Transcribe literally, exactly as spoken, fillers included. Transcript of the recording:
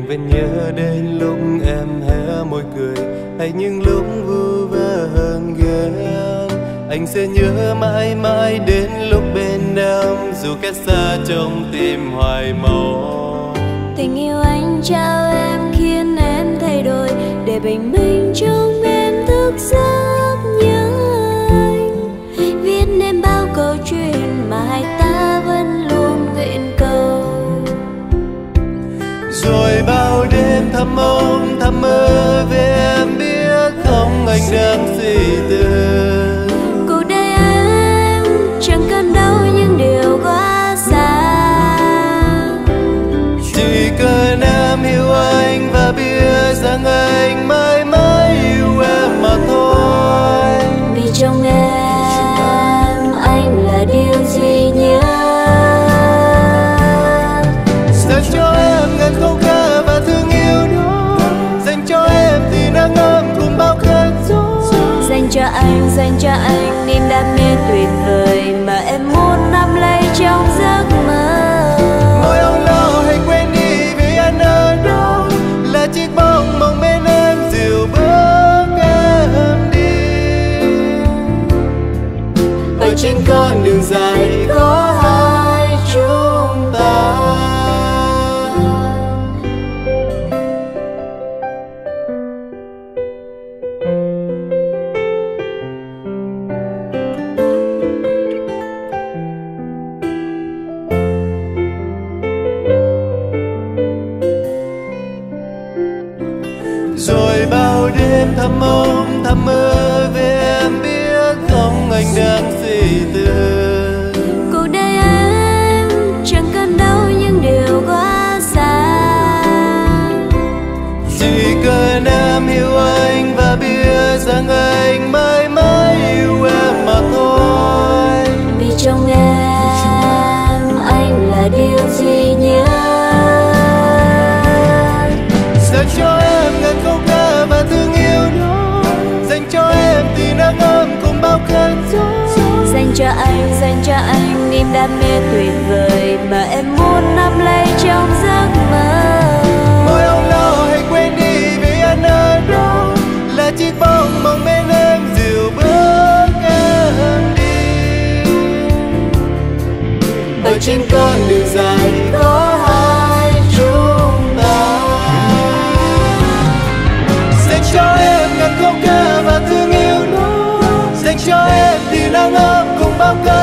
vẫn nhớ đến lúc em hé môi cười, hay những lúc vu vơ hơn ghen. Anh sẽ nhớ mãi mãi đến lúc bên em, dù cách xa trong tim hoài mong. Tình yêu anh trao em khiến em thay đổi, để bình minh trong em thức giấc nhớ anh. Viết nên bao câu chuyện mà hai ta vẫn luôn nguyện cầu. Rồi bao đêm thầm mong thầm mơ về em, biết không anh đang suy tư. Cuộc đời em chẳng cần đâu những điều quá xa, chỉ cần em yêu anh và biết rằng anh mãi mãi yêu em mà thôi. Vì trong em anh là điều duy nhất, dành cho em ngàn câu ca và thương yêu đó, dành cho em thì nắng ấm cùng bao cơn gió. Dành cho anh, dành cho anh niềm đam mê tuyệt vời mà em muốn nắm lấy trong giấc mơ. Ngồi âu lo hay quên đi vì anh ở đâu, là chiếc bóng mong bên em dìu bước em đi. Ở trên con đường dài có hai chúng ta. Rồi bao đêm thầm mong thầm mơ về em, biết không anh đang suy tư. Cuộc đời em chẳng cần đâu những điều quá xa, chỉ cần em yêu anh và biết rằng anh mãi mãi yêu em mà thôi. Vì trong em anh là điều duy nhất, dành cho em ngàn câu ca và thương yêu đó, dành cho em thì nắng ấm cùng bao cơn gió. Dành cho anh, dành cho anh niềm đam mê tuyệt vời mà em muốn nắm lấy trong giấc mơ. Ngồi âu lo hay quên đi vì anh ở đâu, là chiếc bóng mong bên em dìu bước em đi. Ở trên con đường dài có hai chúng ta, dành cho em ngàn câu ca và thương yêu đó, dành cho em thì nắng ấm cùng bao cơn